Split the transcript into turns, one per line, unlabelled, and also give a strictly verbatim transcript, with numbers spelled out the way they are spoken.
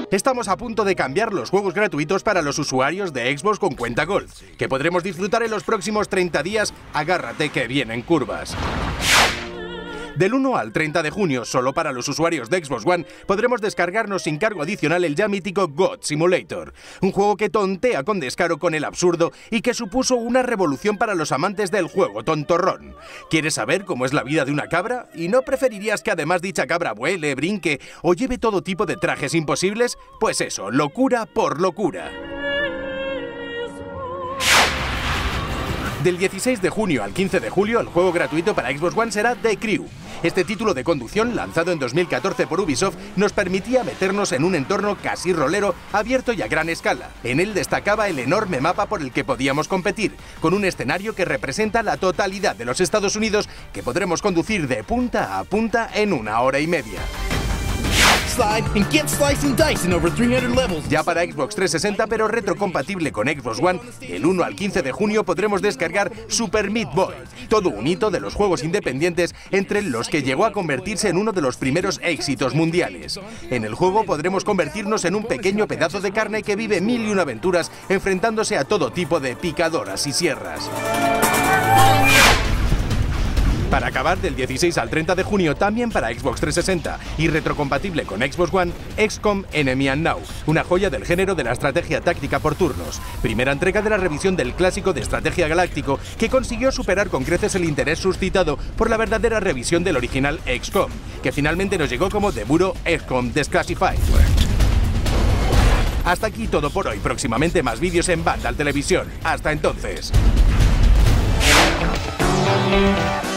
Estamos a punto de cambiar los juegos gratuitos para los usuarios de Xbox con cuenta Gold, que podremos disfrutar en los próximos treinta días. Agárrate que vienen curvas. Del uno al treinta de junio, solo para los usuarios de Xbox One, podremos descargarnos sin cargo adicional el ya mítico God Simulator, un juego que tontea con descaro con el absurdo y que supuso una revolución para los amantes del juego tontorrón. ¿Quieres saber cómo es la vida de una cabra? ¿Y no preferirías que además dicha cabra vuele, brinque o lleve todo tipo de trajes imposibles? Pues eso, locura por locura. Del dieciséis de junio al quince de julio, el juego gratuito para Xbox One será The Crew. Este título de conducción, lanzado en dos mil catorce por Ubisoft, nos permitía meternos en un entorno casi rolero, abierto y a gran escala. En él destacaba el enorme mapa por el que podíamos competir, con un escenario que representa la totalidad de los Estados Unidos, que podremos conducir de punta a punta en una hora y media. Ya para Xbox trescientos sesenta, pero retrocompatible con Xbox One, del uno al quince de junio podremos descargar Super Meat Boy, todo un hito de los juegos independientes, entre los que llegó a convertirse en uno de los primeros éxitos mundiales. En el juego podremos convertirnos en un pequeño pedazo de carne que vive mil y una aventuras, enfrentándose a todo tipo de picadoras y sierras. Para acabar, del dieciséis al treinta de junio, también para Xbox trescientos sesenta y retrocompatible con Xbox One, X COM Enemy Unknown, una joya del género de la estrategia táctica por turnos. Primera entrega de la revisión del clásico de estrategia galáctico, que consiguió superar con creces el interés suscitado por la verdadera revisión del original X COM, que finalmente nos llegó como The Bureau X COM Declassified. Hasta aquí todo por hoy. Próximamente más vídeos en Vandal Televisión. Hasta entonces.